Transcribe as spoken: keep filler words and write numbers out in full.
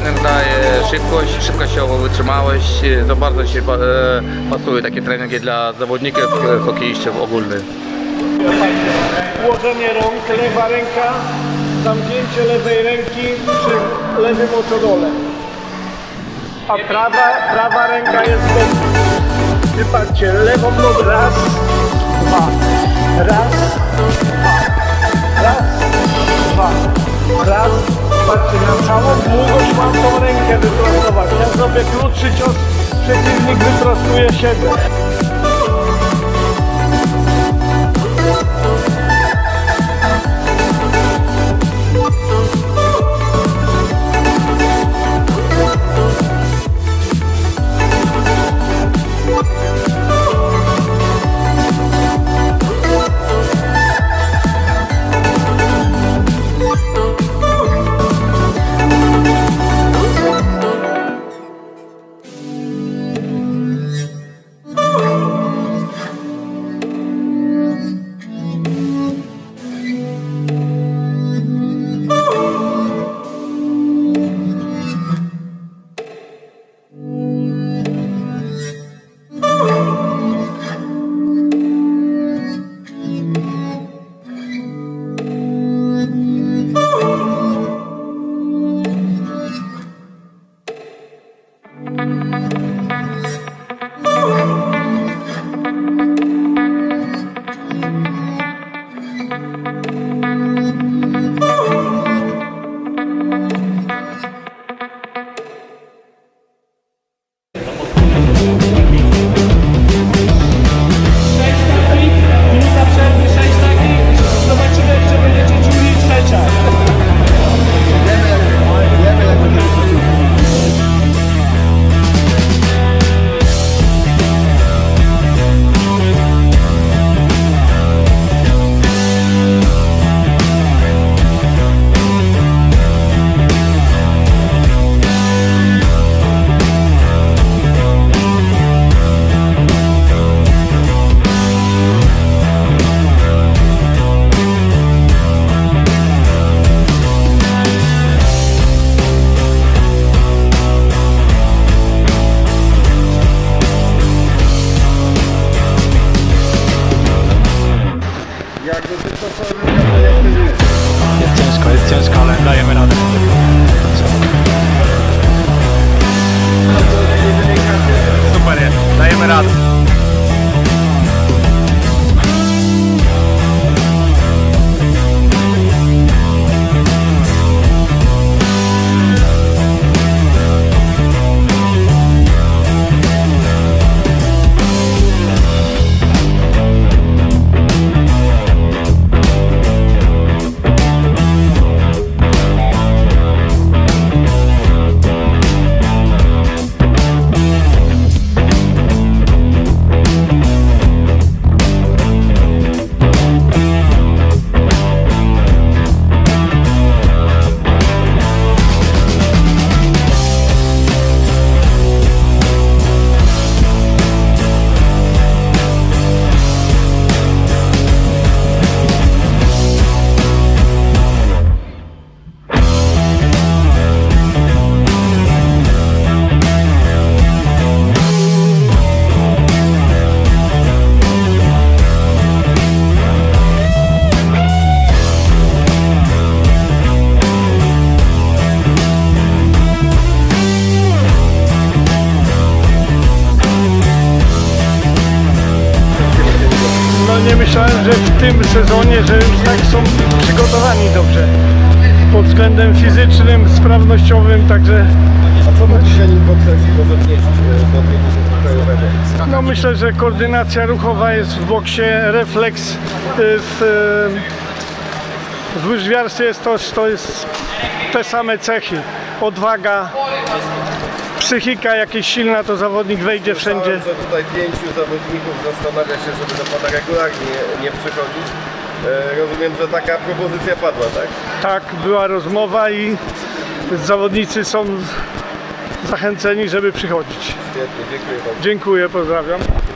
trener daje szybkość, szybkościową wytrzymałość. To bardzo się pasuje takie treningi dla zawodników, hokeistów ogólnie. Ułożenie rąk, lewa ręka, zamknięcie lewej ręki przy lewym oczodole. A prawa, prawa ręka jest do... Wypatrzcie, lewą nogę, raz, dwa, raz, dwa, raz, dwa, raz. Patrzcie, na całą długość mam tą rękę wyprostować. Ja zrobię krótszy cios, przeciwnik wyprostuje siebie. Jest ciężko, jest ciężko, ale dajemy radę. Super jest, dajemy radę. Nie myślałem, że w tym sezonie, że już tak są przygotowani dobrze pod względem fizycznym, sprawnościowym, także... A co taki trening bokserski może wnieść do treningu krajowego? No myślę, że koordynacja ruchowa jest w boksie, refleks w, w łyżwiarstwie jest to, to jest te same cechy, odwaga, psychika jakieś silna, to zawodnik wejdzie wszędzie. Myślałem, że tutaj pięciu zawodników zastanawia się, żeby do pana regularnie nie przychodzić. E, rozumiem, że taka propozycja padła, tak? Tak, była rozmowa i zawodnicy są zachęceni, żeby przychodzić. Świetnie, dziękuję bardzo. Dziękuję, pozdrawiam.